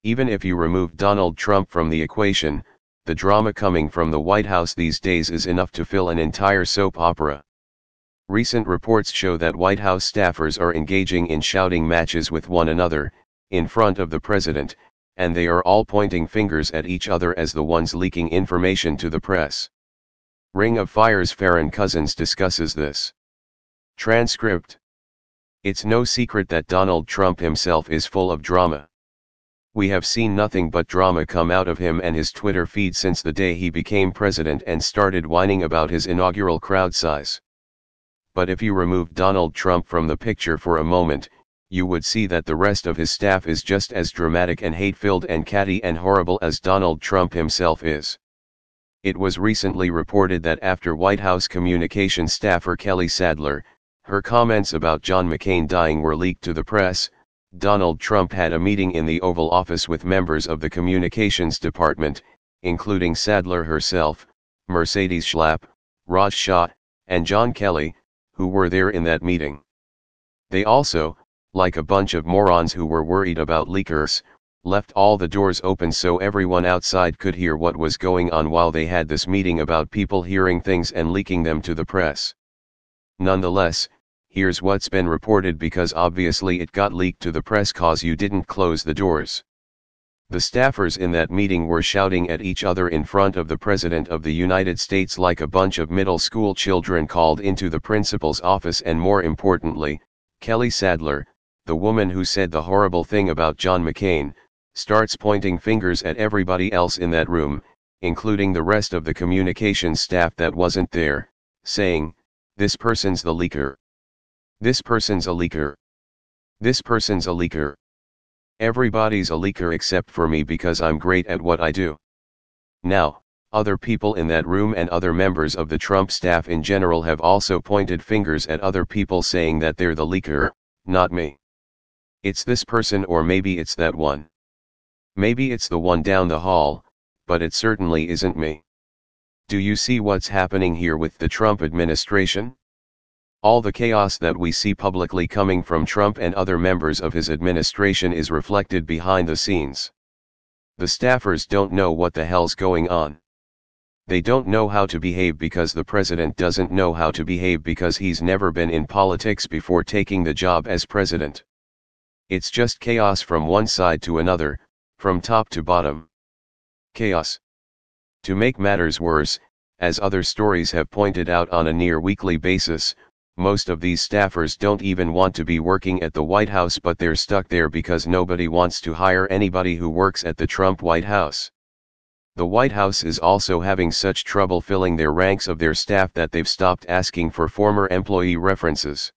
Even if you remove Donald Trump from the equation, the drama coming from the White House these days is enough to fill an entire soap opera. Recent reports show that White House staffers are engaging in shouting matches with one another, in front of the president, and they are all pointing fingers at each other as the ones leaking information to the press. Ring of Fire's Farron Cousins discusses this. Transcript. It's no secret that Donald Trump himself is full of drama. We have seen nothing but drama come out of him and his Twitter feed since the day he became president and started whining about his inaugural crowd size. But if you remove Donald Trump from the picture for a moment, you would see that the rest of his staff is just as dramatic and hate-filled and catty and horrible as Donald Trump himself is. It was recently reported that after White House communications staffer Kelly Sadler, her comments about John McCain dying were leaked to the press, Donald Trump had a meeting in the Oval Office with members of the communications department, including Sadler herself, Mercedes Schlapp, Raj Shah, and John Kelly, who were there in that meeting. They also, like a bunch of morons who were worried about leakers, left all the doors open so everyone outside could hear what was going on while they had this meeting about people hearing things and leaking them to the press. Nonetheless, here's what's been reported because obviously it got leaked to the press cause you didn't close the doors. The staffers in that meeting were shouting at each other in front of the President of the United States like a bunch of middle school children called into the principal's office, and more importantly, Kelly Sadler, the woman who said the horrible thing about John McCain, starts pointing fingers at everybody else in that room, including the rest of the communications staff that wasn't there, saying, "This person's the leaker. This person's a leaker. This person's a leaker. Everybody's a leaker except for me because I'm great at what I do." Now, other people in that room and other members of the Trump staff in general have also pointed fingers at other people saying that they're the leaker, not me. It's this person, or maybe it's that one. Maybe it's the one down the hall, but it certainly isn't me. Do you see what's happening here with the Trump administration? All the chaos that we see publicly coming from Trump and other members of his administration is reflected behind the scenes. The staffers don't know what the hell's going on. They don't know how to behave because the president doesn't know how to behave because he's never been in politics before taking the job as president. It's just chaos from one side to another, from top to bottom. Chaos. To make matters worse, as other stories have pointed out on a near weekly basis, most of these staffers don't even want to be working at the White House, but they're stuck there because nobody wants to hire anybody who works at the Trump White House. The White House is also having such trouble filling their ranks of their staff that they've stopped asking for former employee references.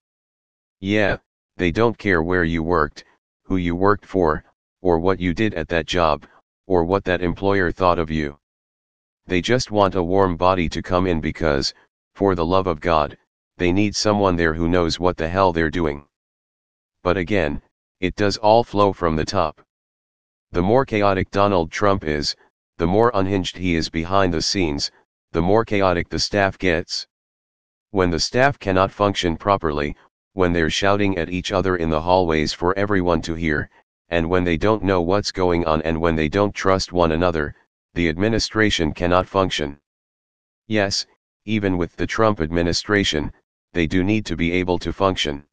Yeah, they don't care where you worked, who you worked for, or what you did at that job, or what that employer thought of you. They just want a warm body to come in because, for the love of God, they need someone there who knows what the hell they're doing. But again, it does all flow from the top. The more chaotic Donald Trump is, the more unhinged he is behind the scenes, the more chaotic the staff gets. When the staff cannot function properly, when they're shouting at each other in the hallways for everyone to hear, and when they don't know what's going on and when they don't trust one another, the administration cannot function. Yes, even with the Trump administration, they do need to be able to function.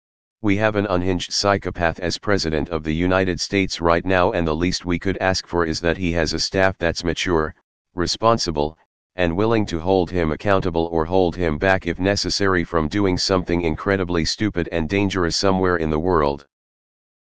We have an unhinged psychopath as President of the United States right now, and the least we could ask for is that he has a staff that's mature, responsible, and willing to hold him accountable or hold him back if necessary from doing something incredibly stupid and dangerous somewhere in the world.